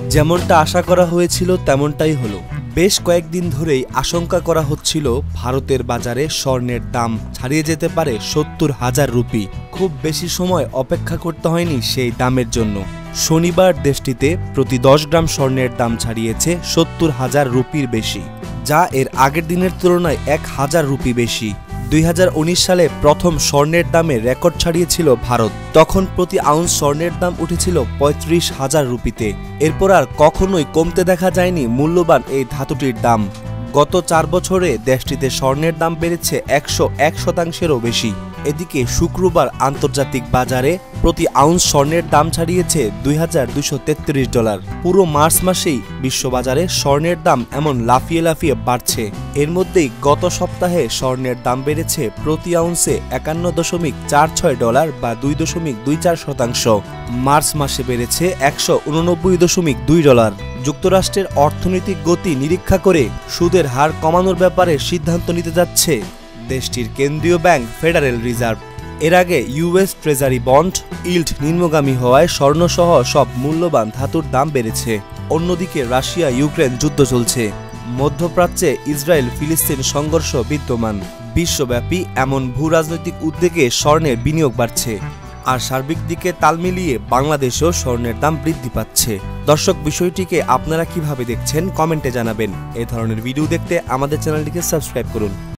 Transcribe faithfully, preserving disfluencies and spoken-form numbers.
যেমনটা আশা করা হয়েছিল তেমনটাই হলো। বেশ কয়েকদিন ধরেই আশঙ্কা করা হচ্ছিল ভারতের বাজারে স্বর্ণের দাম ছাড়িয়ে যেতে পারে সত্তর হাজার রুপি। খুব বেশি সময় অপেক্ষা করতে হয়নি সেই দামের জন্য। শনিবার দেশটিতে প্রতি দশ গ্রাম স্বর্ণের দাম ছাড়িয়েছে সত্তর হাজার রুপির বেশি, যা এর আগের দিনের তুলনায় এক হাজার রুপি বেশি। দুই হাজার উনিশ সালে প্রথম স্বর্ণের দামে রেকর্ড ছাড়িয়েছিল ভারত। তখন প্রতি আউন্স স্বর্ণের দাম উঠেছিল পঁয়ত্রিশ হাজার রুপিতে। এরপর আর কখনোই কমতে দেখা যায়নি মূল্যবান এই ধাতুটির দাম। গত চার বছরে দেশটিতে স্বর্ণের দাম বেড়েছে একশো এক শতাংশেরও বেশি। এদিকে শুক্রবার আন্তর্জাতিক বাজারে প্রতি আউন্স স্বর্ণের দাম ছাড়িয়েছে দুই হাজার দুশো তেত্রিশ ডলার। পুরো মার্চ মাসেই বিশ্ববাজারে স্বর্ণের দাম এমন লাফিয়ে লাফিয়ে বাড়ছে। এর মধ্যেই গত সপ্তাহে স্বর্ণের দাম বেড়েছে প্রতি আউন্সে একান্ন দশমিক চার ছয় ডলার বা দুই দশমিক দুই চার শতাংশ। মার্চ মাসে বেড়েছে একশো উননব্বই দশমিক দুই ডলার। যুক্তরাষ্ট্রের অর্থনৈতিক গতি নিরীক্ষা করে সুদের হার কমানোর ব্যাপারে সিদ্ধান্ত নিতে যাচ্ছে দেশটির কেন্দ্রীয় ব্যাংক ফেডারেল রিজার্ভ। এর আগে ইউএস ট্রেজারি বন্ড ইল্ড নিম্নগামী হওয়ায় স্বর্ণসহ সব মূল্যবান ধাতুর দাম বেড়েছে। অন্যদিকে রাশিয়া ইউক্রেন যুদ্ধ চলছে। মধ্যপ্রাচ্যে ইসরায়েল ফিলিস্তিন সংঘর্ষ বিদ্যমান। বিশ্বব্যাপী এমন ভূ রাজনৈতিক উদ্বেগে স্বর্ণের বিনিয়োগ বাড়ছে। আর সার্বিক দিকে তাল মিলিয়ে বাংলাদেশেও স্বর্ণের দাম বৃদ্ধি পাচ্ছে। দর্শক, বিষয়টিকে আপনারা কিভাবে দেখছেন কমেন্টে জানাবেন। এই ধরনের ভিডিও দেখতে আমাদের চ্যানেলটিকে সাবস্ক্রাইব করুন।